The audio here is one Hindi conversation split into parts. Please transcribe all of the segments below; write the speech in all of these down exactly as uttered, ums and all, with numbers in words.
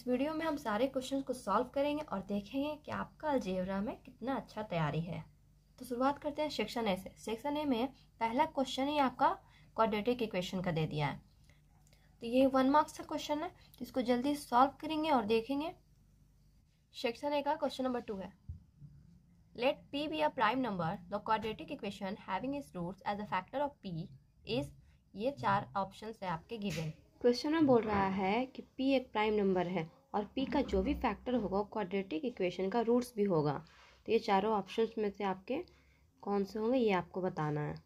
इस वीडियो में हम सारे क्वेश्चंस को सॉल्व करेंगे और देखेंगे कि आपका अलजेब्रा में कितना अच्छा तैयारी है। तो शुरुआत करते हैं सेक्शन ए से। सेक्शन ए में पहला क्वेश्चन ही आपका क्वाड्रेटिक इक्वेशन का दे दिया है, तो ये वन मार्क्स का क्वेश्चन है, तो इसको जल्दी सॉल्व करेंगे और देखेंगे। सेक्शन ए का क्वेश्चन नंबर टू है, let p be a prime number, the quadratic equation having its roots as a factor of p is, ये चार ऑप्शन है आपके गिवन। क्वेश्चन में बोल रहा है कि p एक प्राइम नंबर है और p का जो भी फैक्टर होगा क्वाड्रेटिक इक्वेशन का रूट्स भी होगा। तो ये चारों ऑप्शंस में से आपके कौन से होंगे ये आपको बताना है।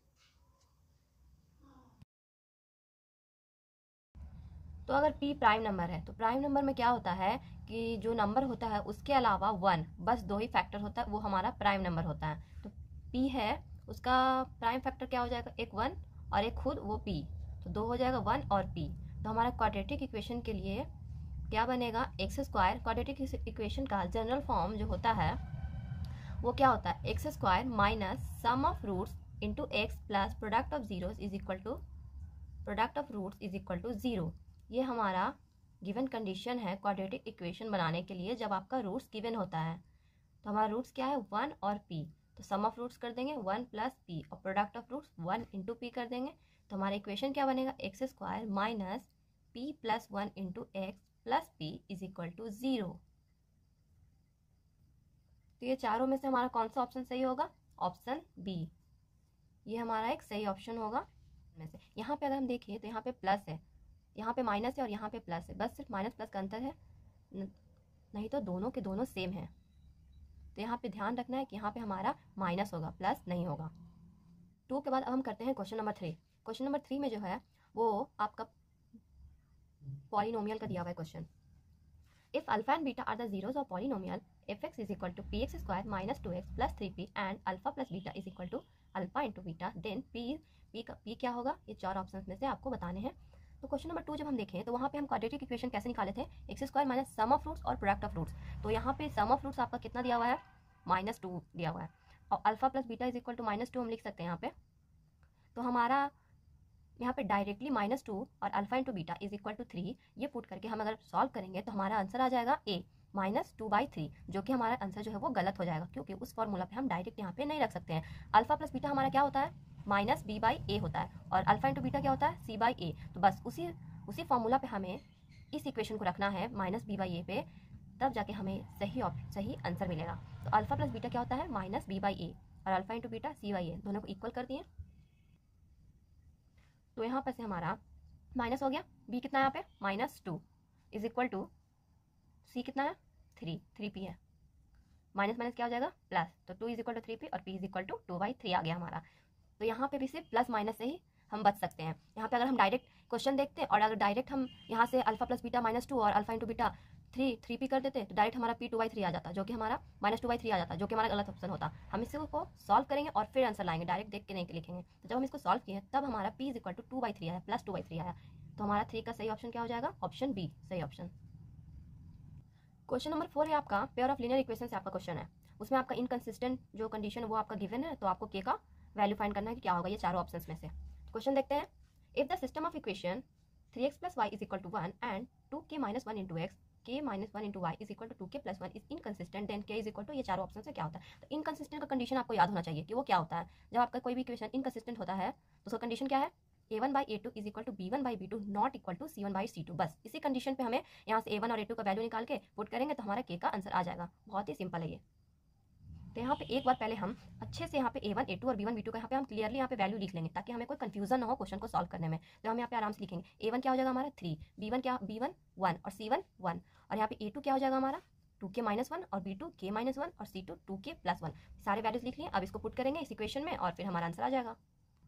तो अगर p प्राइम नंबर है तो प्राइम नंबर में क्या होता है कि जो नंबर होता है उसके अलावा वन, बस दो ही फैक्टर होता है, वो हमारा प्राइम नंबर होता है। तो p है, उसका प्राइम फैक्टर क्या हो जाएगा, एक वन और एक खुद वो p, तो दो हो जाएगा वन और p। तो हमारा क्वाड्रेटिक इक्वेशन के लिए क्या बनेगा, एक्स स्क्वायर। क्वाड्रेटिक इक्वेशन का जनरल फॉर्म जो होता है वो क्या होता है, x square minus sum of roots into x plus product of zeros is equal to product of roots is equal to zero. ये हमारा गिवन कंडीशन है क्वाड्रेटिक इक्वेशन बनाने के लिए जब आपका रूट्स गिवन होता है। तो हमारा रूट्स क्या है, वन और p, तो सम ऑफ रूट्स कर देंगे वन प्लस p और product of roots one into P कर देंगे। तो हमारा इक्वेशन क्या बनेगा, x square minus p plus one into x plus P is equal to zero. तो ये चारों में से हमारा कौन सा ऑप्शन सही होगा, ऑप्शन बी, ये हमारा एक सही ऑप्शन होगा में से। यहाँ पे अगर हम देखिए तो यहाँ पे प्लस है, यहाँ पे माइनस है और यहाँ पे प्लस है, बस सिर्फ माइनस प्लस का अंतर है, नहीं तो दोनों के दोनों सेम है। तो यहाँ पे ध्यान रखना है कि यहाँ पे हमारा माइनस होगा, प्लस नहीं होगा। टू के बाद अब हम करते हैं question number three. Question number three में जो है वो आपका पॉलिनोमियल का दिया हुआ है question. If alpha and beta are the zeros of polynomial f x is equal to P x square minus two x plus three P and alpha plus beta is equal to alpha into beta, then P P का पी क्या होगा, ये चार ऑप्शन में से आपको बताने हैं। तो क्वेश्चन नंबर टू जब हम देखें तो वहाँ पे हम क्वाड्रेटिक इक्वेशन कैसे निकाले थे, x square minus sum of roots और प्रोडक्ट ऑफ रूट्स। तो यहाँ पे सम ऑफ रूट्स आपका कितना दिया हुआ है, माइनस टू दिया हुआ है, और alpha plus beta is equal to minus two हम लिख सकते हैं यहाँ पे। तो हमारा यहाँ पे डायरेक्टली माइनस टू और alpha into beta is equal to three, ये पुट करके हम अगर सॉल्व करेंगे तो हमारा आंसर आ जाएगा A minus two by three, जो कि हमारा आंसर जो है वो गलत हो जाएगा क्योंकि उस फॉर्मूला पे हम डायरेक्ट यहाँ पे नहीं रख सकते हैं। अल्फा प्लस बीटा हमारा क्या होता है, माइनस बी बाई ए होता है, और अल्फा इंटू बीटा क्या होता है, सी बाई ए। तो बस उसी उसी फॉर्मूला पे हमें इस इक्वेशन को रखना है माइनस बी बाई ए पे, तब जाके हमें सही सही आंसर मिलेगा। तो अल्फा प्लस बीटा क्या होता है, माइनस बी बाई ए, और alpha into beta C by A, दोनों को इक्वल कर दिए। तो यहाँ पर से हमारा माइनस हो गया, b कितना है यहाँ पे, minus two is equal to C कितना है, थ्री, थ्री पी है, माइनस माइनस क्या हो जाएगा, प्लस, तो two is equal to three P और p is equal to two by three आ गया हमारा। तो यहाँ पे भी सिर्फ प्लस माइनस से ही हम बच सकते हैं। यहाँ पे अगर हम डायरेक्ट क्वेश्चन देखते हैं और अगर डायरेक्ट हम यहाँ से alpha plus beta minus two और alpha into beta three three P कर देते तो डायरेक्ट हमारा पी टू बाई थ्री आ जाता, जो कि हमारा माइनस टू बाई थ्री आ जाता, जो कि हमारा गलत ऑप्शन होता। हम इसको सॉल्व करेंगे और फिर आंसर लाएंगे, डायरेक्ट देख के नहीं लिखेंगे। तो जब हम इसको सॉल्व किए तब हमारा P is equal to two by three आया, प्लस टू बाई थ्री आया। तो हमारा थ्री का सही ऑप्शन क्या हो जाएगा, ऑप्शन बी सही ऑप्शन। क्वेश्चन नंबर फोर है आपका पेयर ऑफ लीनियर इक्वेशन से आपका क्वेश्चन है, उसमें आपका इनकंसिस्टेंट जो कंडीशन है वो आपका गिवन है, तो आपको के का वैल्यू फाइंड करना है कि क्या होगा ये चारों ऑप्शन में से। क्वेश्चन देखते हैं, if the system of equation three x plus y is equal to one and two k minus one into x k minus one into y is equal to two k plus one is inconsistent, then k is equal to, ये चारों ऑप्शन से क्या होता है। तो इनकंसिस्टेंट का कंडीशन आपको याद होना चाहिए कि वो क्या होता है। जब आपका कोई भी इक्वेशन इनकंसिस्टेंट होता है तो उसका कंडीशन क्या है, A one by A two is equal to B one by B two not equal to C one by C two. बस इसी कंडीशन पे हमें यहाँ से ए वन और ए टू का वैल्यू निकाल के पुट करेंगे तो हमारा के का आंसर आ जाएगा। बहुत ही सिंपल है ये। तो यहाँ पे एक बार पहले हम अच्छे से यहाँ पे ए वन ए टू और बी वन बी टू का यहाँ पे हम क्लियरली यहाँ पे वैल्यू लिख लेंगे ताकि हमें कोई कंफ्यूजन ना हो क्वेश्चन को सॉल्व करने में। तो हम यहाँ पे आराम से लिखेंगे, ए वन क्या हो जाएगा हमारा थ्री, बी वन क्या, बी वन वन और सी वन वन, और यहाँ पे ए टू क्या हो जाएगा हमारा टू के माइनस वन और B two k minus one और C two two k plus one. सारे वैल्यूज लिख लिए, अब इसको पुट करेंगे इस इक्वेशन में और फिर हमारा आंसर आ जाएगा।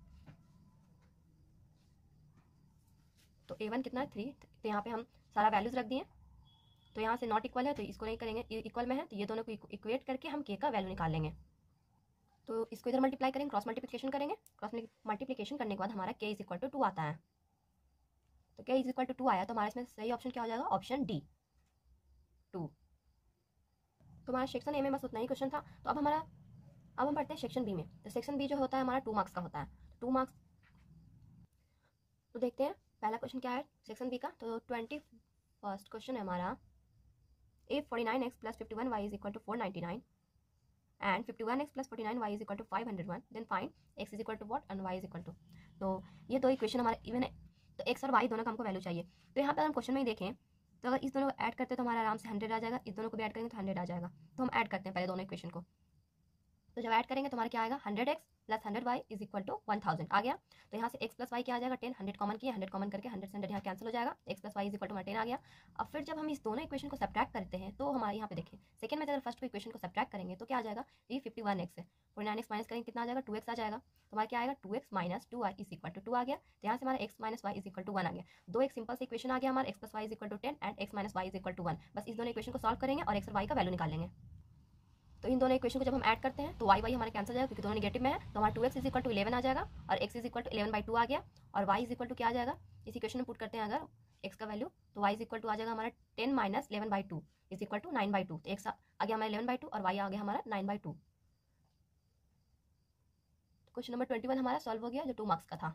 तो ए वन कितना है, थ्री, तो यहाँ पे हम सारा वैल्यूज रख दिए। तो यहाँ से नॉट इक्वल है तो इसको नहीं करेंगे, इक्वल में है तो ये दोनों को इक्वेट करके हम के का वैल्यू निकाल लेंगे। तो इसको इधर मल्टीप्लाई करेंगे, क्रॉस मल्टीप्लिकेशन करेंगे, क्रॉस मल्टीप्लिकेशन करने के बाद हमारा के इज इक्वल टू टू आता है। तो के इज इक्वल टू टू आया तो हमारा इसमें सही ऑप्शन क्या हो जाएगा, ऑप्शन डी टू। तो हमारा सेक्शन ए में बस उतना ही क्वेश्चन था। तो अब हमारा अब हम पढ़ते हैं सेक्शन बी में। तो सेक्शन बी जो होता है हमारा टू मार्क्स का होता है, टू मार्क्स। तो देखते हैं पहला क्वेश्चन क्या है सेक्शन बी का। तो ट्वेंटी फर्स्ट क्वेश्चन है हमारा, if forty nine x plus fifty one y is equal to four ninety nine and fifty one x plus forty nine y is equal to five hundred one, then find x is equal to what and y is equal to. तो ये दो इक्वेशन हमारे इवन है, तो एक्स और वाई दोनों का हमको वैल्यू चाहिए। तो यहाँ पर हम क्वेश्चन में ही देखें तो अगर इस दोनों को ऐड करते हैं तो हमारा आराम से हंड्रेड आ जाएगा, इस दोनों को भी ऐड करेंगे तो हंड्रेड आ जाएगा। तो हम ऐड करते हैं पहले दोनों इक्वेशन को। तो जब ऐड करेंगे तो हमारा क्या आएगा, hundred x plus hundred y is equal to one thousand आ गया। तो यहाँ से एक्स प्लस वाई क्या आ जाएगा, टेन, हंड्रेड कॉमन किया, हंड्रेड कॉमन करके हंड्रेड से हंड्रेड यहाँ कैंसिल हो जाएगा, x plus y is equal to ten आ गया। अब फिर जब हम इस दोनों इक्वेशन को सब्ट्रैक्ट करते हैं तो हमारे यहाँ पे देखिए सेकंड में अगर फर्स्ट इक्वेशन को सब्ट्रैक्ट करेंगे तो क्या आ जाएगा, ये फिफ्टी वन एक्स है, फोर्टी नाइन एक्स माइनस करेंगे कितना आ जाएगा, टू एक्स आ जाएगा। तो हमारा क्या आएगा, two x minus two y is equal to two आ गया। तो यहाँ से हमारा x minus y is equal to one आ गया। दो एक सिंपल से इक्वेशन आ गया हमारा, x plus y is equal to ten and x minus y is equal to one. बस इस दोनों इक्वेशन को सॉल्व करेंगे और एक्स और वाई का वैल्यू निकालेंगे। तो इन दोनों इक्वेशन को जब हम ऐड करते हैं तो वाई वाई हमारे कैंसिल हो जाएगा क्योंकि दोनों नेगेटिव में है। तो हमारा two x is equal to eleven आ जाएगा और x is equal to eleven by two आ गया और वाई इज इक्वल टू क्या आ जाएगा, इस इक्वेशन में पुट करते हैं अगर एक्स का वैल्यू तो वाई इज इक्वल टू आ जाएगा हमारा ten minus eleven by two is equal to nine by two. तो एक्स आ गया हमारा इलेवन बाई टू और वाई आ गया हमारा nine by two. Question number twenty one हमारा सॉल्व हो गया जो टू मार्क्स का था।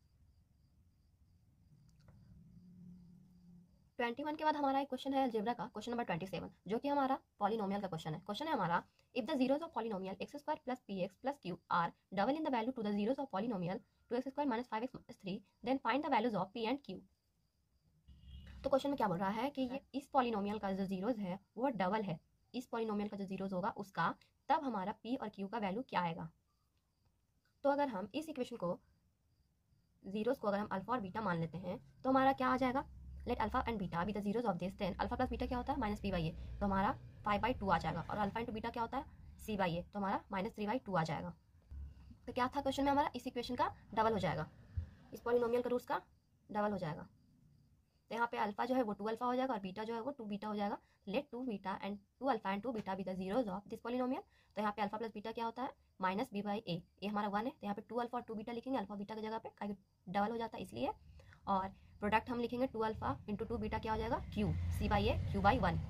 ट्वेंटी वन के बाद हमारा एक क्वेश्चन है अलजेब्रा का, क्वेश्चन नंबर ट्वेंटी सेवन, जो कि हमारा पॉलिनोमियल का क्वेश्चन है। क्वेश्चन है हमारा, if the zeros of polynomial x square plus p x plus q are double in the value to the zeros of polynomial two x square minus five x minus three, then find the values of p and q. तो क्वेश्चन में क्या बोल रहा है कि ये इस पॉलिनोमियल का जो जीरोस है वो डबल है, इस पॉलिनोमियल का जो जीरोस होगा उसका, तब हमारा पी और क्यू का वैल्यू क्या आएगा। तो अगर हम इस इक्वेशन को जीरोस को अगर हम अल्फा और बीटा मान लेते हैं तो हमारा क्या आ जाएगा, let alpha and beta be the zeros of this, then alpha plus beta क्या होता है माइनस पी बाई ए, तो हमारा फाइव बाई टू आ जाएगा और अल्फा इंटू बीटा क्या होता है सी बाई ए, तो हमारा माइनस थ्री बाई टू आ जाएगा। तो क्या था क्वेश्चन में हमारा, इस इक्वेशन का डबल हो जाएगा, इस पॉलिनोमियल का रूट्स का डबल हो जाएगा। तो यहाँ पे अल्फा जो है वो टू अल्फा हो जाएगा और बीटा जो है वो टू बीटा हो जाएगा। Let two beta and two alpha and two beta be the zeros of this polynomial. तो यहाँ पे अल्फा प्लस बीटा क्या होता है माइनस बी बाई ए, ये हमारा वन है, तो यहाँ पे टू अल्फा और टू बीटा लिखेंगे अल्फा बीटा की जगह पे, डबल हो जाता है इसलिए। और प्रोडक्ट हम लिखेंगे two alpha into two beta क्या हो जाएगा q, c by a q by one.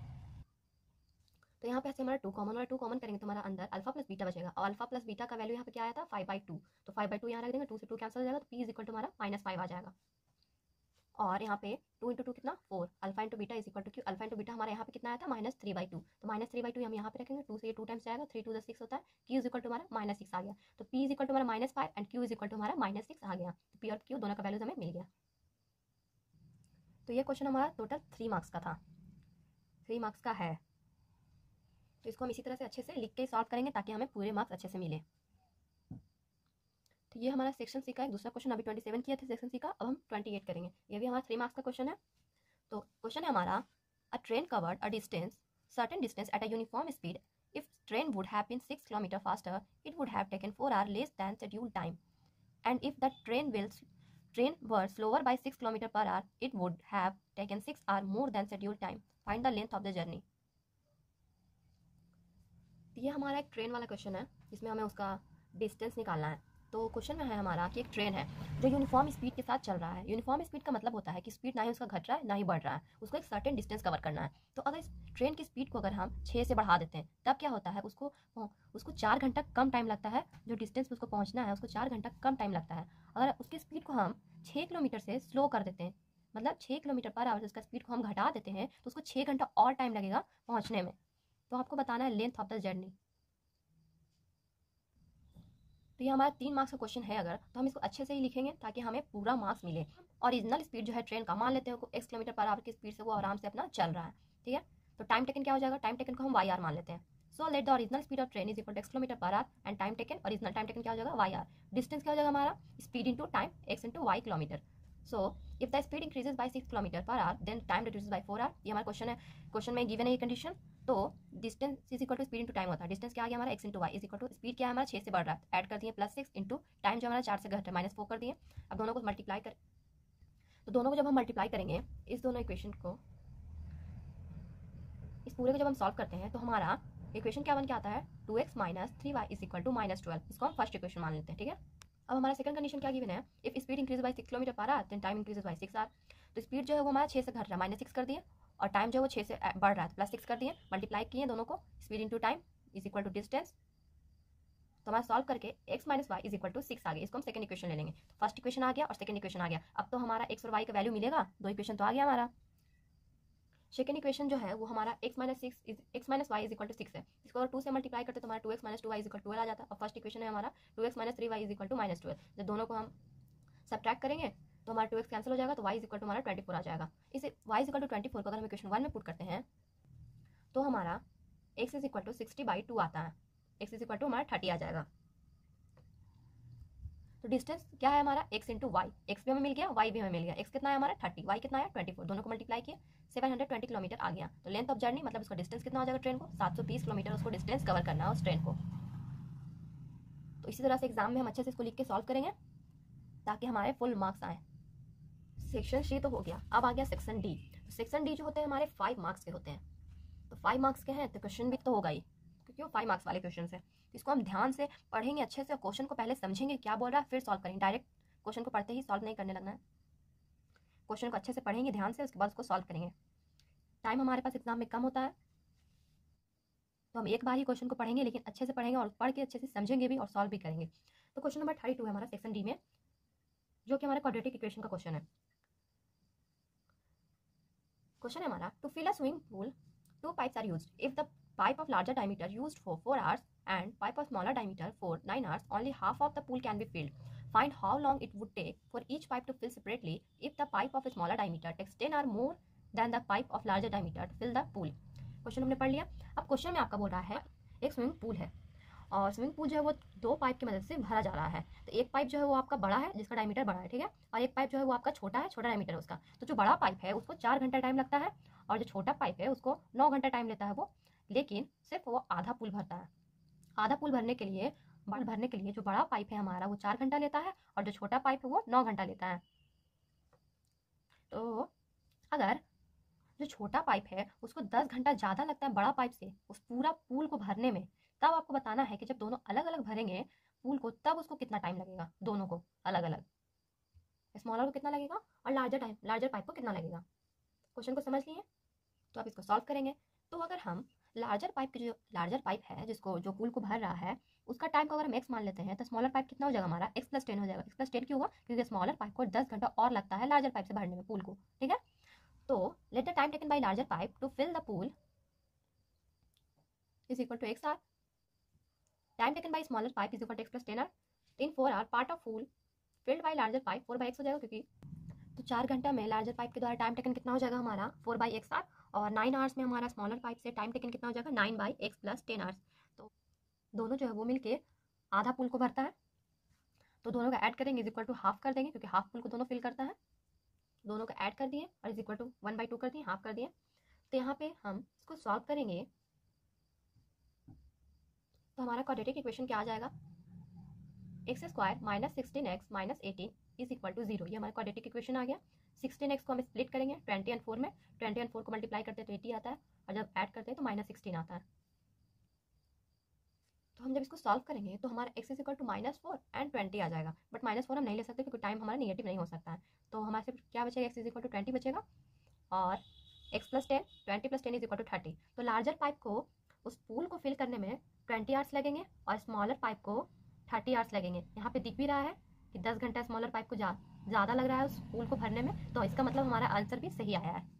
तो यहाँ पे ऐसे हमारा टू कॉमन और टू कॉमन करेंगे तो हमारा अंदर अल्फा प्लस बीटा बचेगा और अल्फा प्लस बीटा का वैल्यू यहाँ पे क्या आया था फाइव बाई टू, तो फाइव बाई टू यहाँ रख देंगे, टू से टू कैंसिल हो जाएगा तो पी इज इक्वल टू हमारा माइनस फाइव आ जाएगा। और यहाँ पे टू इंटू टू कितना four, alpha into beta is equal to q, alpha into beta हमारे यहाँ पे कितना आया था माइनस थ्री बाई टू, तो माइनस थ्री बाई टू हम यहाँ पे रखेंगे, टू से ये टू टाइम्स जाएगा, थ्री टू द सिक्स होता है, क्यू इज इक्वल टू हमारा माइनस सिक्स आ गया। तो पी इज इक्वल टू हमारा minus five and q is equal to हमारा माइनस सिक्स आ गया। तो पी और क्यू दोनों का वैल्यूज हमें मिल गया। तो ये क्वेश्चन हमारा टोटल थ्री मार्क्स का था, थ्री मार्क्स का है। तो इसको हम इसी तरह से अच्छे से लिख के सॉल्व करेंगे ताकि हमें पूरे मार्क्स अच्छे से मिले। तो ये हमारा सेक्शन सी का एक दूसरा क्वेश्चन, अभी ट्वेंटी सेवन किया था सेक्शन सी का, अब हम ट्वेंटी एट करेंगे। ये भी हमारा थ्री मार्क्स का क्वेश्चन है। तो क्वेश्चन है हमारा, a train covered a distance certain distance at a uniform speed, if train would have been six kilometer faster it would have taken four hour less than scheduled time, and if the train will train were slower by six kilometer per hour it would have taken six hour more than scheduled time, find the length of the journey. ये हमारा एक ट्रेन वाला क्वेश्चन है जिसमें हमें उसका डिस्टेंस निकालना है। तो क्वेश्चन में है हमारा कि एक ट्रेन है जो यूनिफॉर्म स्पीड के साथ चल रहा है। यूनिफॉर्म स्पीड का मतलब होता है कि स्पीड ना ही उसका घट रहा है ना ही बढ़ रहा है, उसको एक सर्टेन डिस्टेंस कवर करना है। तो अगर इस ट्रेन की स्पीड को अगर हम छः से बढ़ा देते हैं तब क्या होता है, उसको उसको चार घंटा कम टाइम लगता है, जो डिस्टेंस उसको पहुँचना है उसको चार घंटा कम टाइम लगता है। अगर उसकी स्पीड को हम छः किलोमीटर से स्लो कर देते हैं, मतलब छः किलोमीटर पर आवर से उसका स्पीड को हम घटा देते हैं तो उसको छः घंटा और टाइम लगेगा पहुँचने में। तो आपको बताना है लेंथ ऑफ द जर्नी। तो ये हमारा तीन मार्क्स का क्वेश्चन है, अगर तो हम इसको अच्छे से ही लिखेंगे ताकि हमें पूरा मार्क्स मिले। ओरिजिनल स्पीड जो है ट्रेन का मान लेते हैं एक्स किलोमीटर पर आवर की स्पीड से वो आराम से अपना चल रहा है, ठीक है। तो टाइम टेकन क्या हो जाएगा, टाइम टेकन को हम वाई आर मान लेते हैं। So let the original speed of train is equal to x kilometer per hour and time taken, original time taken क्या हो जाएगा वाई आर। डिस्टेंस क्या हो जाएगा हमारा speed into time, x into y kilometer. So if the speed increases by six kilometer per hour then time reduces by four hour. ये हमारा क्वेश्चन है, क्वेश्चन में गिवन है ये कंडीशन। तो distance is equal to speed into time होता है। डिस्टेंस क्या आ गया हमारा x into y is equal to speed क्या है हमारा छः से बढ़ रहा है, ऐड कर दिए प्लस सिक्स इंटू टाइम जो हमारा चार से घट है माइनस फोर कर दिए। अब दोनों को मल्टीप्लाई कर, तो दोनों को जब हम मल्टीप्लाई करेंगे इस दोनों इक्वेशन को, इस पूरे को जब हम सॉल्व करते हैं तो हमारा इक्वेशन क्या बन के आता है two x minus three y is equal to minus twelve. इसको हम फर्स्ट इक्वेशन मान लेते हैं, ठीक है। अब हमारा सेकंड कंडीशन क्या गिवन है, if speed increase by six kilometer per hour then time increases by six hour. तो स्पीड जो है वो हमारा छः से घट रहा है माइनस सिक्स कर दिए और टाइम जो है वो छः से बढ़ रहा है प्लस सिक्स कर दिए, मल्टीप्लाई किए दोनों को, speed into time is equal to distance. तो हमारा सॉल्व करके x minus y is equal to six आ गया। इसको हम सेकंड इक्वेशन ले लेंगे। तो फर्स्ट इक्वेशन आ गया और सेकंड इक्वेशन आ गया। अब तो हमारा x और y का वैल्यू मिलेगा, दो इक्वेशन तो आ गया हमारा। सेकेंड इक्वेशन जो है वो हमारा x minus six x minus y is equal to six है। इसको अगर टू से मल्टीप्लाई करते तो हमारा two x minus two y is equal to twelve आ जाता है। और फर्स्ट इक्वेशन है हमारा two x minus three y is equal to minus twelve. जब दोनों को हम सब्ट्रैक्ट करेंगे तो हमारा टू एक्स कैंसिल हो जाएगा, तो y इज इक्वल टू हमारा ट्वेंटी फोर आ जाएगा। इसे y is equal to twenty four को अगर हम इक्वेशन वन में पुट करते हैं तो हमारा x is equal to sixty by two आता है। x इज इक्वल टू हमारा थर्टी आ जाएगा। तो डिस्टेंस क्या है हमारा x इंटू वाई, एक्स भी हमें मिल गया, y भी हमें मिल गया। x कितना है हमारा थर्टी, y कितना है ट्वेंटी फोर, दोनों को मल्टीप्लाई किए सेवन हंड्रेड ट्वेंटी किलोमीटर आ गया। तो लेंथ ऑफ जर्नी मतलब उसका डिस्टेंस कितना हो जाएगा ट्रेन को, सात सौ तीस किलोमीटर उसको डिस्टेंस कवर करना है उस ट्रेन को। तो इसी तरह से एग्जाम में हम अच्छे से इसको लिख के सॉल्व करेंगे ताकि हमारे फुल मार्क्स आए। सेक्शन सी तो हो गया, अब आ गया सेक्शन डी। तो सेक्शन डी जो होते हैं हमारे फाइव मार्क्स के होते हैं। तो फाइव मार्क्स के हैं तो क्वेश्चन भी तो होगा ही, क्योंकि वो फाइव मार्क्स वाले क्वेश्चन है। तो इसको हम ध्यान से पढ़ेंगे, अच्छे से क्वेश्चन को पहले समझेंगे क्या बोल रहा है, फिर सॉल्व करेंगे। डायरेक्ट क्वेश्चन को पढ़ते ही सॉल्व नहीं करने लगना है। क्वेश्चन को अच्छे से पढ़ेंगे ध्यान से, उसके बाद उसको सॉल्व करेंगे। टाइम हमारे पास एग्जाम में कम होता है तो हम एक बार ही क्वेश्चन को पढ़ेंगे, लेकिन अच्छे से पढ़ेंगे और पढ़ के अच्छे से समझेंगे भी और सॉल्व भी करेंगे। तो क्वेश्चन नंबर थर्टी टू है हमारा सेक्शन डी में, जो कि हमारा क्वाड्रेटिक इक्वेशन का क्वेश्चन है। क्वेश्चन है हमारा to fill a swimming pool two pipes are used. If the pipe of larger diameter used for four hours and pipe of smaller diameter for nine hours, only half of the pool can be filled. Find how long it would take for each pipe to fill separately if the pipe of a smaller diameter takes ten or more than the pipe of larger diameter to fill the pool. Question हमने पढ़ लिया। अब क्वेश्चन में आपका बोल रहा है एक स्विमिंग पूल है और स्विमिंग पूल जो है वो दो पाइप की मदद से भरा जा रहा है। तो एक पाइप जो है वो आपका बड़ा है जिसका डायमीटर बड़ा है, ठीक है, और एक पाइप जो है वो आपका छोटा है, छोटा डायमीटर है उसका। तो जो बड़ा पाइप है उसको चार घंटा टाइम लगता है और जो छोटा पाइप है उसको नौ घंटा टाइम लेता है वो, लेकिन सिर्फ वो आधा पूल भरता है। आधा पूल भरने के लिए पूल भरने के लिए जो बड़ा पाइप है हमारा वो चार घंटा लेता है और जो छोटा पाइप है वो नौ घंटा लेता है। तो अगर जो छोटा पाइप है उसको दस घंटा ज़्यादा लगता है बड़ा पाइप से उस पूरा पूल को भरने में, तब आपको बताना है कि जब दोनों अलग अलग भरेंगे पूल को तब उसको कितना टाइम लगेगा, दोनों को अलग अलग, स्मॉलर को कितना लगेगा और लार्जर टाइम लार्जर पाइप को कितना लगेगा। क्वेश्चन को समझ लिए, तो आप इसको सॉल्व करेंगे। तो अगर हम लार्जर पाइप की जो लार्जर पाइप है जिसको जो पूल को भर रहा है उसका टाइम को अगर हम एक्स मान लेते हैं तो स्मॉलर पाइप कितना हो जाएगा हमारा एक्स प्लस टेन हो जाएगा। एक्स प्लस टेन क्यों होगा, क्योंकि स्मॉलर पाइप को दस घंटा और लगता है लार्जर पाइप से भरने में पूल को, ठीक है। तो let the time taken by larger pipe to fill the pool is equal to x hour, time taken by smaller pipe is equal to x plus ten hour in four hour part of pool filled by larger pipe four by x हो जाएगा, क्योंकि तो चार घंटा में लार्जर पाइप के द्वारा टाइम टेकन कितना हो जाएगा हमारा फोर बाई एक्स आर, और नाइन आवर्स में हमारा स्मॉलर पाइप से टाइम टेकन कितना हो जाएगा nine by x plus ten hours. तो दोनों जो है वो मिलके आधा पूल को भरता है, तो दोनों का ऐड करेंगे इज इक्वल टू हाफ कर देंगे, क्योंकि हाफ पूल को दोनों फिल करता है। दोनों का ऐड कर दिए और is equal to one by two कर दिए, हाफ कर दिए। तो यहाँ पे हम इसको सॉल्व करेंगे तो हमारा क्वाड्रेटिक इक्वेशन क्या आ जाएगा, x square minus sixteen x minus eighteen is equal to zero. ये हमारा क्वाड्रेटिक इक्वेशन आ गया। सिक्सटीन एक्स को हम स्प्लिट करेंगे ट्वेंटी एंड फोर में, ट्वेंटी एंड फोर को मल्टीप्लाई करते हैं तो एटी आता है, और जब ऐड करते हैं तो माइनस सिक्सटीन आता है। तो हम जब इसको सॉल्व करेंगे तो हमारा x is equal to minus four and twenty आ जाएगा, बट माइनस फोर हम नहीं ले सकते क्योंकि टाइम हमारा निगेटिव नहीं हो सकता है। तो हमारे सिर्फ क्या बचेगा, x is equal to twenty बचेगा और x plus ten, twenty plus ten is equal to thirty. तो लार्जर पाइप को उस पूल को फिल करने में ट्वेंटी आवर्स लगेंगे और स्मॉलर पाइप को थर्टी आवर्स लगेंगे। यहाँ पे दिख भी रहा है कि दस घंटा स्मॉलर पाइप को ज़्यादा लग रहा है उस पूल को भरने में, तो इसका मतलब हमारा आंसर भी सही आया है।